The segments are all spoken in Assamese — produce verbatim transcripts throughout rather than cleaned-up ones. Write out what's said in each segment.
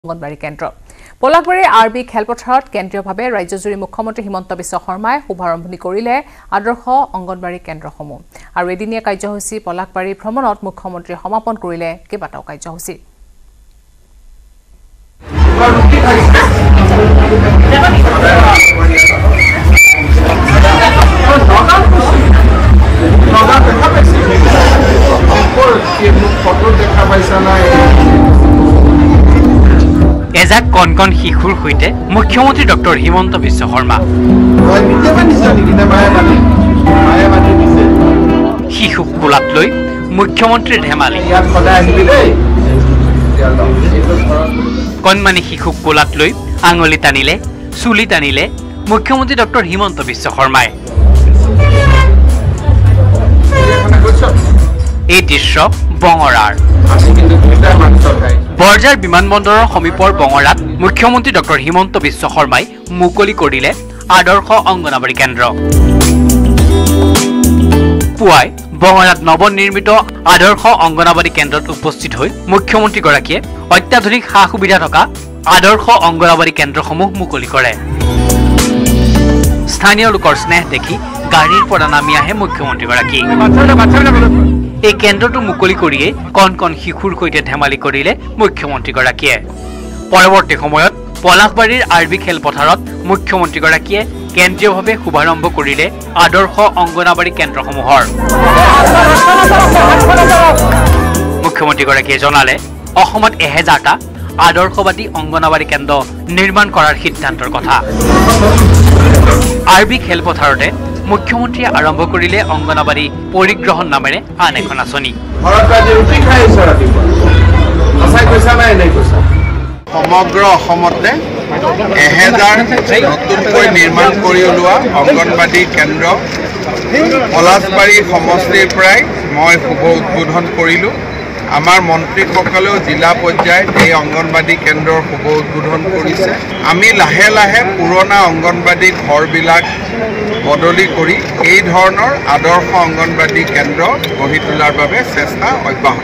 অংগনবাড়ী কেন্দ্ৰ পলাকবাৰী আৰবি খেলপথাৰত কেন্দ্ৰীয়ভাৱে ৰাজ্যজুৰি মুখ্যমন্ত্ৰী হিমন্ত বিশ্ব শৰ্মাই শুভাৰম্ভণি কৰিলে আদৰ্শ অংগনবাড়ী কেন্দ্ৰসমূহ আৰু এদিনীয়া কাৰ্যসূচী পলাকবাৰী ভ্ৰমণত মুখ্যমন্ত্ৰী সমাপন কৰিলে কেইবাটাও কাৰ্যসূচী এজাক কনকন শিশুৰ সৈতে মুখ্যমন্ত্ৰী ডক্টৰ হিমন্ত বিশ্ব শৰ্মা শিশুক কোলাত লৈ মুখ্যমন্ত্ৰীৰ ধেমালি কণমানি শিশুক কোলাত লৈ আঙুলি টানিলে চুলি টানিলে মুখ্যমন্ত্ৰী ডক্টৰ হিমন্ত বিশ্ব শৰ্মাই এই দৃশ্য বঙৰাৰ বৰজাৰ বিমানবন্দৰৰ সমীপৰ বঙৰাত মুখ্যমন্ত্ৰী ডক্টৰ হিমন্ত বিশ্ব শৰ্মাই মুকলি কৰিলে আদৰ্শ অংগনবাড়ী কেন্দ্ৰ পুৱাই বঙৰাত নৱনিৰ্মিত আদৰ্শ অংগনবাড়ী কেন্দ্ৰত উপস্থিত হৈ মুখ্যমন্ত্ৰীগৰাকীয়ে অত্যাধুনিক সা সুবিধা থকা আদৰ্শ অংগনবাড়ী কেন্দ্ৰসমূহ মুকলি কৰে স্থানীয় লোকৰ স্নেহ দেখি গাড়ীৰ পৰা নামি আহে মুখ্যমন্ত্ৰীগৰাকী এই কেন্দ্ৰটো মুকলি কৰিয়ে কণ কণ শিশুৰ সৈতে ধেমালি কৰিলে মুখ্যমন্ত্ৰীগৰাকীয়ে পৰৱৰ্তী সময়ত পলাকবাৰীৰ আৰবি খেলপথাৰত মুখ্যমন্ত্ৰীগৰাকীয়ে কেন্দ্ৰীয়ভাৱে শুভাৰম্ভ কৰিলে আদৰ্শ অংগনবাড়ী কেন্দ্ৰসমূহৰ মুখ্যমন্ত্ৰীগৰাকীয়ে জনালে অসমত এহেজাৰটা আদৰ্শবাদী অংগনবাড়ী কেন্দ্ৰ নিৰ্মাণ কৰাৰ সিদ্ধান্তৰ কথা আৰবি খেলপথাৰতে মুখ্যমন্ত্ৰীয়ে আৰম্ভ কৰিলে অংগনবাড়ী পৰিগ্ৰহণ নামেৰে আন এখন আঁচনি সমগ্ৰ অসমতে এহেজাৰ নতুনকৈ নিৰ্মাণ কৰি ওলোৱা অংগনবাড়ী কেন্দ্ৰ পলাশবাৰী সমষ্টিৰ পৰাই মই শুভ উদ্বোধন কৰিলোঁ আমাৰ মন্ত্ৰীসকলেও জিলা পৰ্যায়ত এই অংগনবাড়ী কেন্দ্ৰৰ শুভ উদ্বোধন কৰিছে আমি লাহে লাহে পুৰণা অংগনবাড়ী ঘৰবিলাক বদলি কৰি এই ধৰণৰ আদৰ্শ অংগনবাড়ী কেন্দ্ৰ গঢ়ি তোলাৰ বাবে চেষ্টা অব্যাহত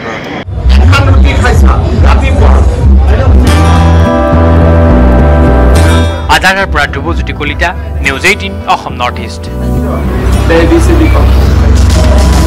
আজাৰাৰ পৰা Dhruvajyoti Kalita news eighteen Assam north east